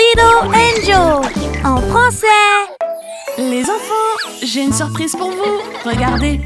Fido and Joe en français. Les enfants, j'ai une surprise pour vous. Regardez.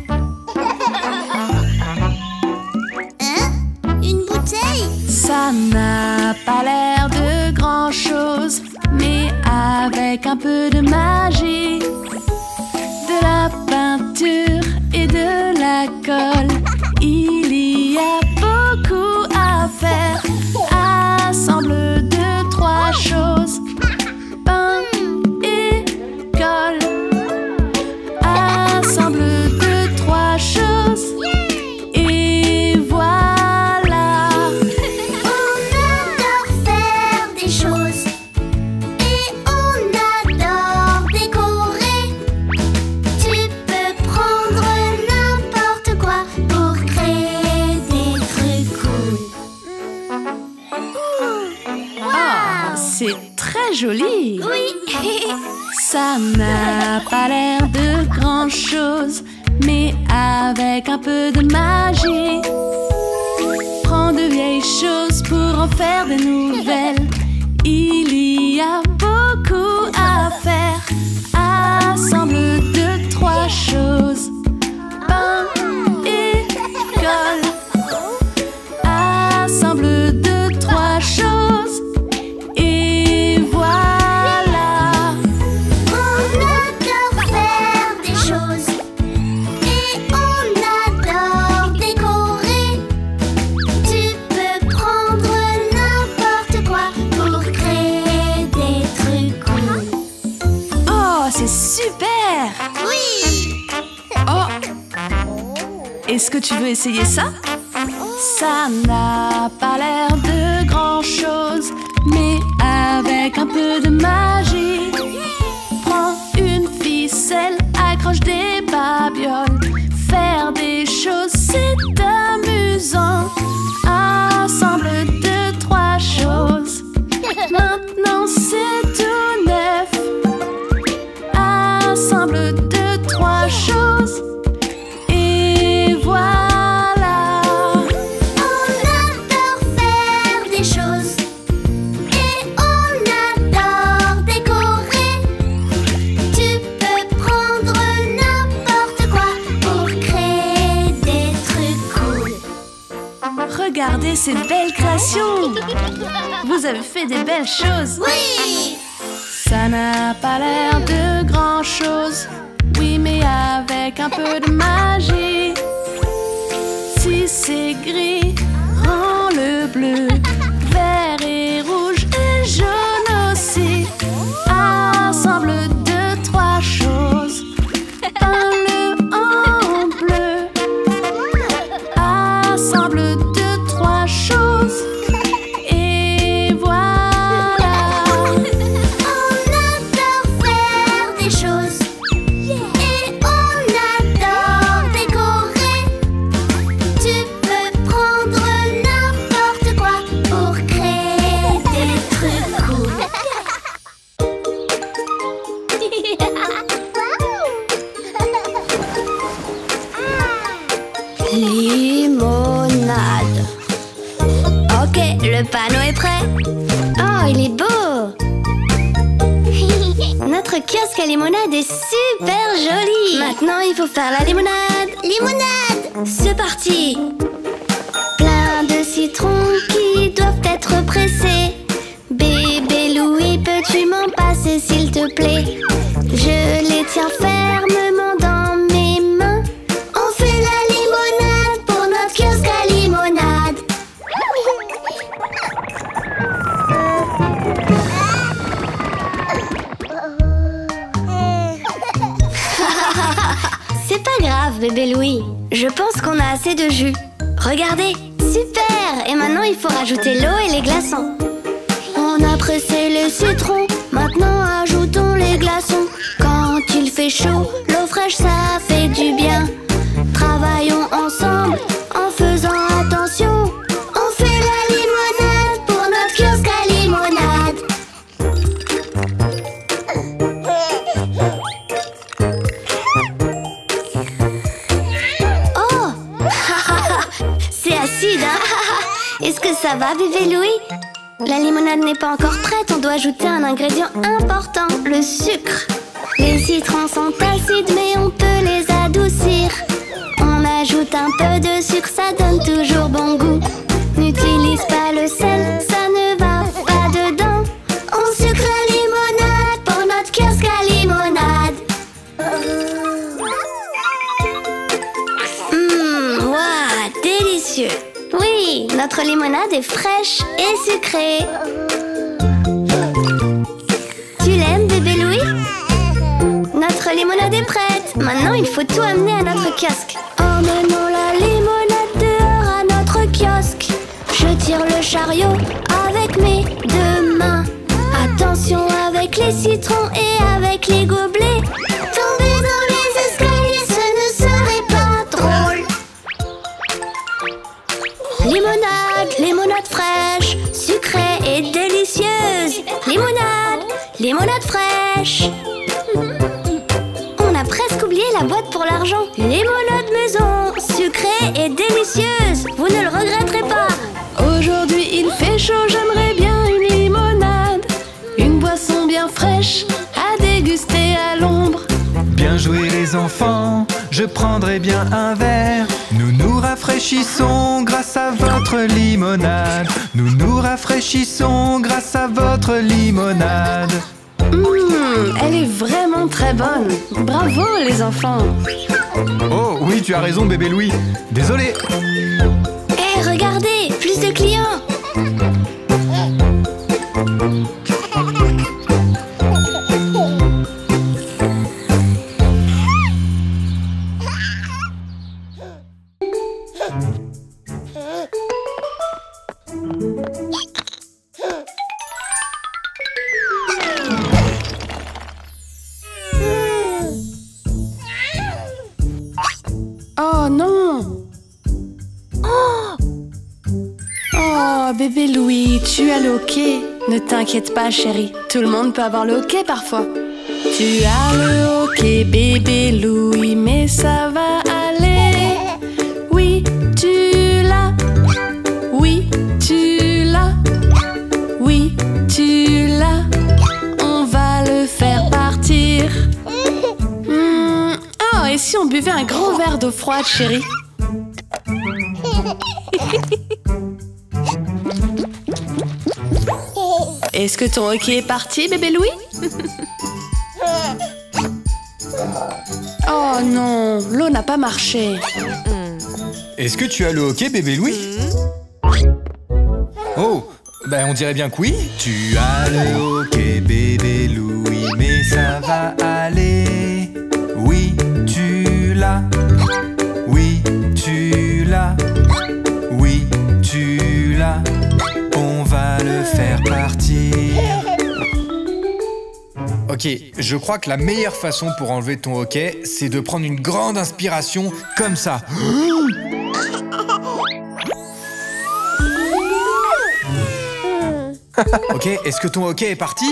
Hein? Une bouteille? Ça n'a pas l'air de grand-chose, mais avec un peu de magie, de la peinture et de la colle, il y a beaucoup à faire. Assemble 2, 3 choses, pain et colle. Assemble 2, 3 choses et voilà. On adore faire des choses et on adore décorer. Tu peux prendre n'importe quoi pour créer des trucs cool. Ah, c'est très joli. Oui. Ça n'a pas l'air de grand-chose, mais avec un peu de magie, prends de vieilles choses pour en faire des nouvelles. Il y a beaucoup à faire. Assemble 2, 3 choses, pain et colle. Assemble 2, 3 choses et voilà. On adore faire des choses et on adore décorer. Tu peux prendre n'importe quoi pour créer des trucs cool. Oh, c'est super! Oui. Oh! Est-ce que tu veux essayer ça? Ça n'a pas l'air de grand-chose, mais avec un peu de magie, prends une ficelle, accroche des babioles. Faire des choses, c'est amusant. Assemble 2, 3 choses. Maintenant, c'est tout neuf. Assemble 2, 3 choses. Et voilà. On adore faire des choses et on adore décorer. Tu peux prendre n'importe quoi pour créer des trucs cool. Regardez ces belles créations. Vous avez fait des belles choses. Oui. Ça n'a pas l'air de grand-chose, oui, mais avec un peu de magie. Si c'est gris, rends-le bleu, vert et rouge et jaune aussi. Assemble 2, 3 choses, peins-le en bleu. Assemble 2, 3 choses et voilà. On adore faire des choses et on adore décorer. Tu peux prendre n'importe quoi pour créer des trucs cool. Limonade. Ok, le panneau est prêt. Oh, il est beau. Notre kiosque à limonade est super joli. Maintenant, il faut faire la limonade. Limonade. C'est parti. Plein de citrons qui doivent être pressés. Bébé Louis, peux-tu m'en passer s'il te plaît? Je les tiens fermement dans mes mains. On fait la limonade pour notre kiosque à limonade. C'est pas grave, bébé Louis. Je pense qu'on a assez de jus. Regardez, super! Et maintenant, il faut rajouter l'eau et les glaçons. On a pressé les citrons, maintenant ajoutons les glaçons. Quand il fait chaud, l'eau fraîche, ça fait du bien. Travaillons ensemble en faisant attention. On fait la limonade pour notre kiosque à limonade. Oh! C'est acide, hein? Est-ce que ça va, bébé Louis? La limonade n'est pas encore prête, on doit ajouter un ingrédient important, le sucre. Les citrons sont acides mais on peut les adoucir. On ajoute un peu de sucre, ça donne toujours bon goût. N'utilise pas le sel, ça ne va pas dedans. On sucre la limonade pour notre kiosque à limonade. Waouh, délicieux! Oui, notre limonade est fraîche et sucrée. Tu l'aimes, bébé Louis? Notre limonade est prête. Maintenant, il faut tout amener à notre kiosque. Emmenons la limonade dehors à notre kiosque. Je tire le chariot avec mes deux mains. Attention avec les citrons et avec les gobelets. Tomber dans les escaliers, ce ne serait pas drôle. Limonade, limonade fraîche, sucrée et délicieuse. Limonade, limonade fraîche. On a presque oublié la boîte pour l'argent. Limonade maison, sucrée et délicieuse. Vous ne le regretterez pas. Aujourd'hui il fait chaud, j'aimerais bien une limonade. Une boisson bien fraîche à déguster à l'ombre. Bien joué les enfants, je prendrai bien un verre. Nous nous rafraîchissons grâce à votre limonade. Nous nous rafraîchissons grâce à votre limonade. Elle est vraiment très bonne. Bravo les enfants. Oh oui, tu as raison bébé Louis. Désolé. Hé, regardez, plus de clients. Oh non! Oh, bébé Louis, tu as le hockey. Ne t'inquiète pas, chérie. Tout le monde peut avoir le hockey parfois. Tu as le hockey, bébé Louis, mais ça va aller. Oui, tu l'as. Oui, tu l'as. Oui, tu l'as. On va le faire partir. Oh, et si on buvait un grand verre d'eau froide, chérie? Est-ce que ton hockey est parti, bébé Louis? Oh non, l'eau n'a pas marché. Est-ce que tu as le hockey bébé Louis? Oh, ben on dirait bien que oui. Tu as le hockey bébé Louis, mais ça va aller. Oui, tu l'as. Oui, tu l'as. Oui, tu l'as. On va le faire partir. Ok, je crois que la meilleure façon pour enlever ton hockey, c'est de prendre une grande inspiration comme ça. Ok, est-ce que ton hockey est parti?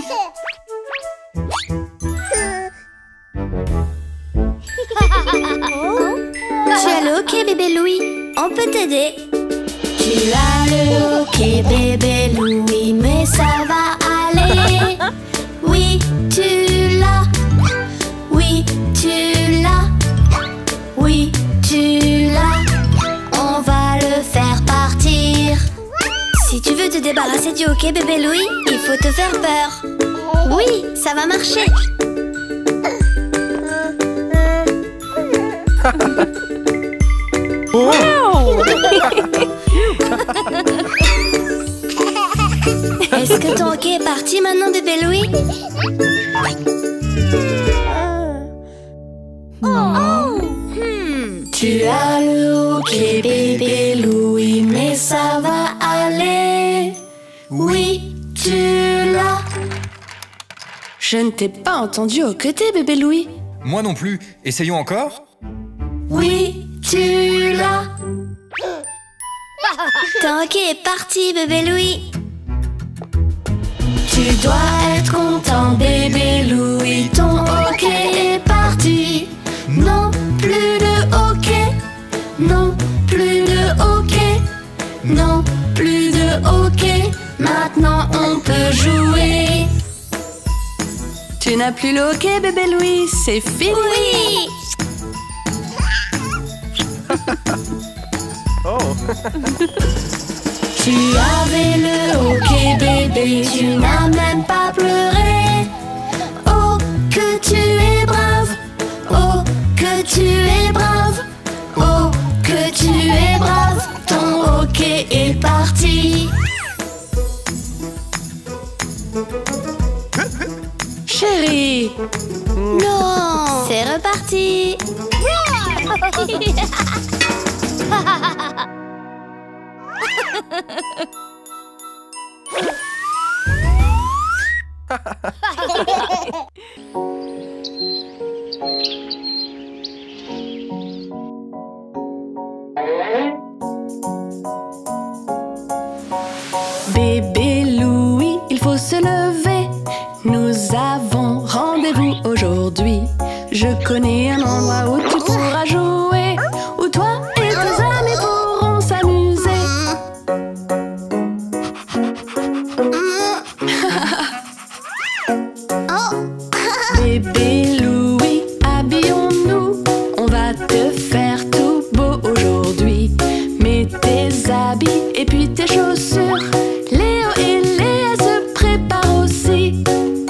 Tu as le hockey, bébé Louis. On peut t'aider. Tu as le hockey, bébé Louis, mais ça va aller. Oui, tu l'as. Oui, tu l'as. Oui, tu l'as. On va le faire partir. Si tu veux te débarrasser du hockey, bébé Louis, il faut te faire peur. Oui, ça va marcher. Est-ce que ton hockey est parti maintenant, bébé Louis? Tu as le hockey, bébé Louis, mais ça va aller. Oui, tu l'as. Je ne t'ai pas entendu hoqueter, bébé Louis. Moi non plus. Essayons encore. Oui, tu l'as. Ton hockey est parti, bébé Louis. Tu dois être content, bébé Louis. Ton hockey est parti. Non, plus de hockey. Non, plus de hockey. Non, plus de hockey. Maintenant jouer. Tu n'as plus le hockey, bébé Louis, c'est fini. Oui! Tu avais le hockey, bébé, Tu n'as même pas pleuré. Oh, que tu es brave. Oh, que tu es brave. Oh, que tu es brave. Ton hockey est parti. Chérie. Non, c'est reparti. Bébé Louis, il faut se lever. Nous avons rendez-vous aujourd'hui. Je connais un endroit où tu pourras jouer, où toi et tes amis pourront s'amuser. Bébé Louis, habillons-nous. On va te faire tout beau aujourd'hui. Mets tes habits et puis tes chaussures. Léo et Léa se préparent aussi.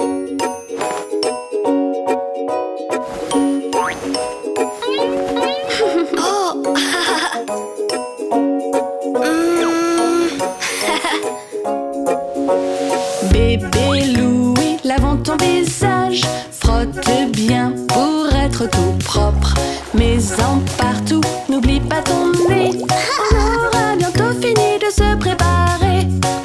Bébé Louis, lavons ton visage. Frotte bien pour être tout propre. Mets-en partout, n'oublie pas ton nez. On aura bientôt fini de se préparer.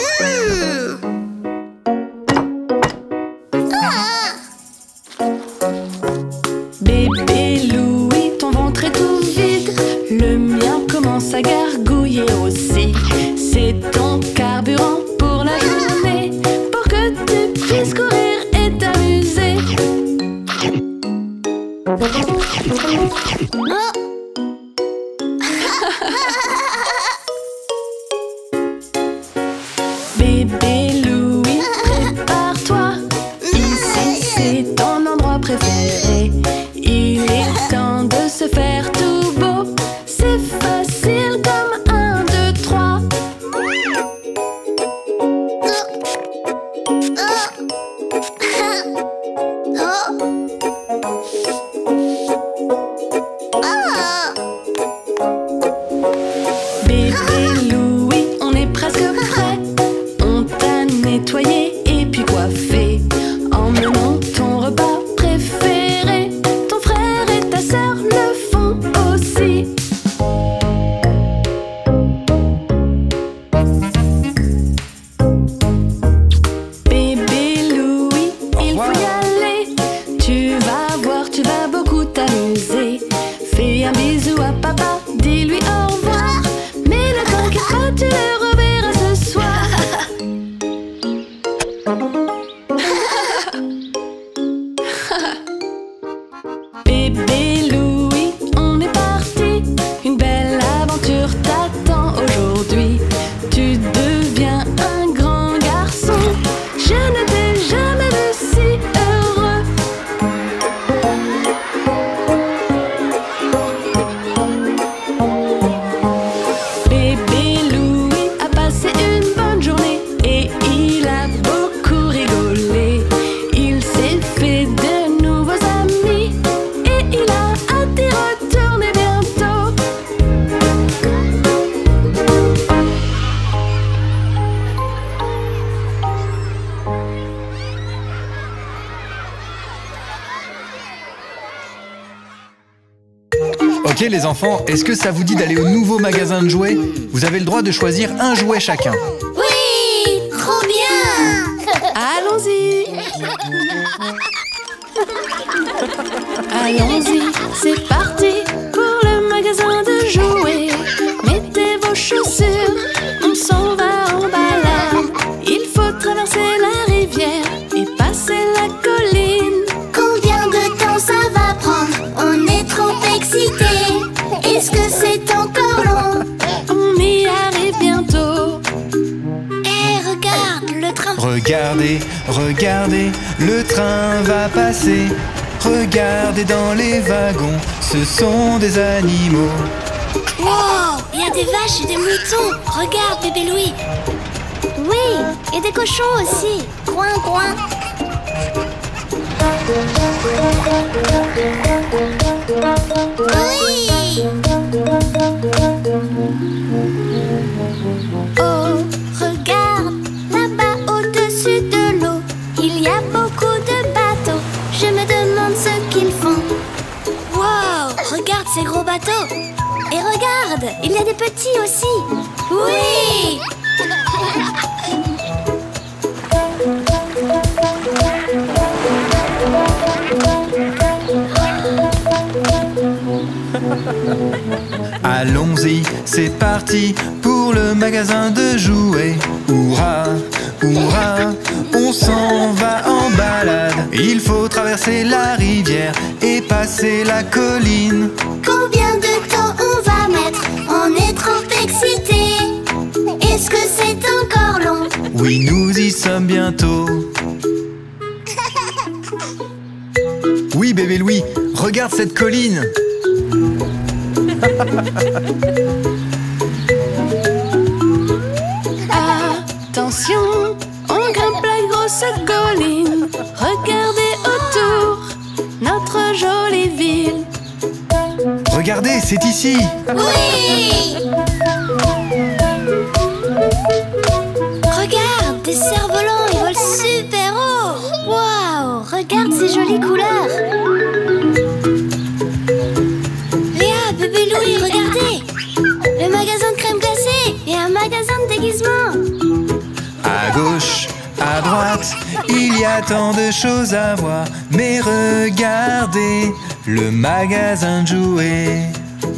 Bébé Louis, ton ventre est tout vide. Le mien commence à gargouiller aussi. C'est ton carburant pour la journée, pour que tu puisses courir et t'amuser. Bébé Louis, prépare-toi. Ici, c'est ton endroit préféré. Il est temps de se faire tout beau. C'est facile comme 1, 2, 3. Bébé Louis, on est presque prêt. On t'a nettoyé et puis coiffé. Emmenons ton repas préféré. Ton frère et ta sœur le font aussi. Bébé Louis, il faut y aller. Tu vas voir, tu vas beaucoup t'amuser. Fais un bisou à papa, dis-lui au revoir. Mais ne t'inquiète pas, tu le reverras ce soir. Bébé Louis, on est parti. Une belle aventure t'attend aujourd'hui. Tu deviens un grand garçon. Je ne t'ai jamais vu si heureux. Bébé Louis a passé une bonne journée et il a beaucoup rigolé. Il s'est fait de nouveaux amis et il a hâte d'y retourner bientôt. Ok les enfants, est-ce que ça vous dit d'aller au nouveau magasin de jouets? Vous avez le droit de choisir un jouet chacun. Oui, trop bien. Allons-y. Allons-y, c'est parti pour le magasin de jouets. Mettez vos chaussures, on s'en va en balade. Il faut traverser la rivière et passer la colline. Combien de temps ça va prendre? On est trop excités. Est-ce que c'est encore long? On y arrive bientôt. Hé, regarde, le train. Regardez, regardez, le train va passer. Regardez dans les wagons, ce sont des animaux. Wow, il y a des vaches et des moutons. Regarde, bébé Louis. Oui, et des cochons aussi. Coin, coin. Oui. Oh, regarde, là-bas au-dessus de l'eau, il y a beaucoup de bateaux. Je me demande ce qu'ils font. Wow, regarde ces gros bateaux. Et regarde, il y a des petits aussi. Oui. Allons-y, c'est parti pour le magasin de jouets. Hurrah, hurrah, on s'en va en balade. Il faut traverser la rivière et passer la colline. Combien de temps on va mettre? On est trop excités. Est-ce que c'est encore long? Oui, nous y sommes bientôt. Oui, bébé Louis, regarde cette colline. Attention, on grimpe la grosse colline. Regardez autour, notre jolie ville. Regardez, c'est ici. Oui. Regarde, des cerfs-volants, ils volent super haut. Waouh, regarde ces jolies couleurs. Léa, bébé Louis, regardez. Le magasin de crème glacée et un magasin de déguisement. À gauche, à droite, il y a tant de choses à voir. Mais regardez, le magasin de jouets.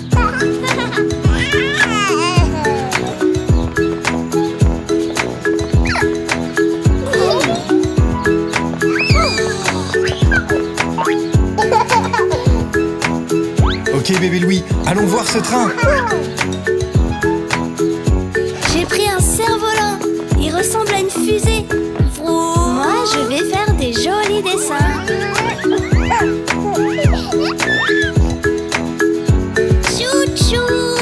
Ok bébé Louis, allons voir ce train. J'ai pris un cerf-volant. Il ressemble à une fusée. Moi, je vais faire des jolis dessins. Chou-chou.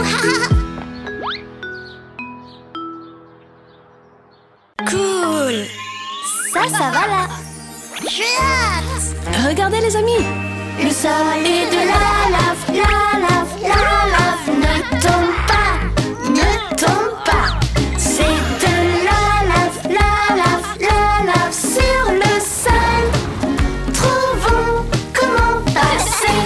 Cool. Ça va là. J'ai hâte. Regardez les amis, Le sol est de la lave, la lave, la lave. Ne tombe pas, ne tombe pas. C'est de la lave, la lave, la lave sur le sol. Trouvons comment passer.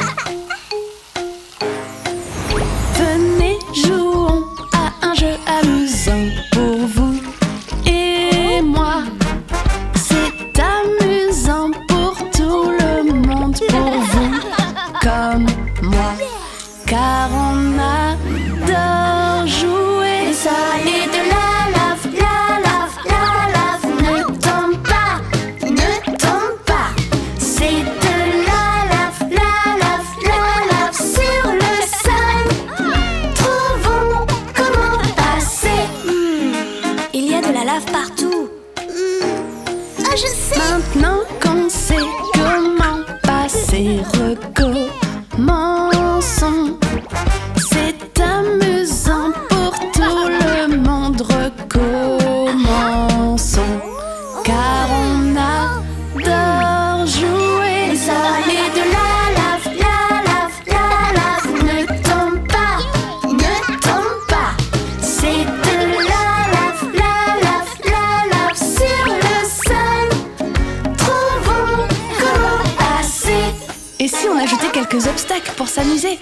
venez, jouons à un jeu amusant pour vous et moi. C'est amusant pour tout le monde, pour vous comme moi, car on adore jouer. Le sol est de la lave, la lave, la lave. Ne tombe pas, ne tombe pas. C'est de la lave, la lave, la lave sur le sol. Trouvons comment passer. Il y a de la lave partout. Ah, je sais. Maintenant qu'on sait comment passer, recommençons. C'est amusant pour tout le monde, recommençons. Car on adore jouer. Le sol est de la lave, la lave, la lave. Ne tombe pas, ne tombe pas. C'est de la lave, la lave, la lave sur le sol. Trouvons comment passer. Et si on ajoutait quelques obstacles pour s'amuser?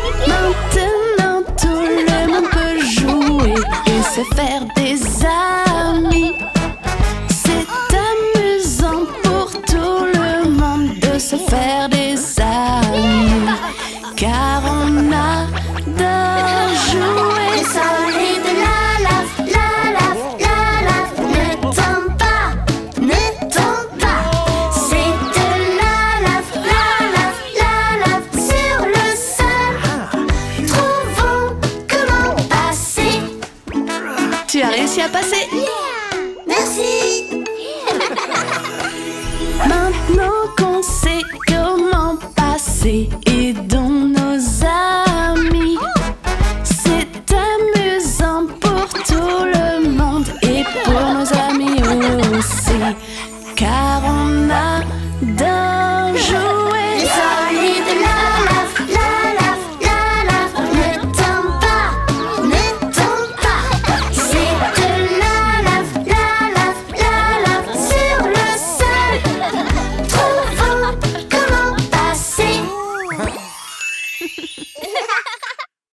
Maintenant tout le monde peut jouer et se faire des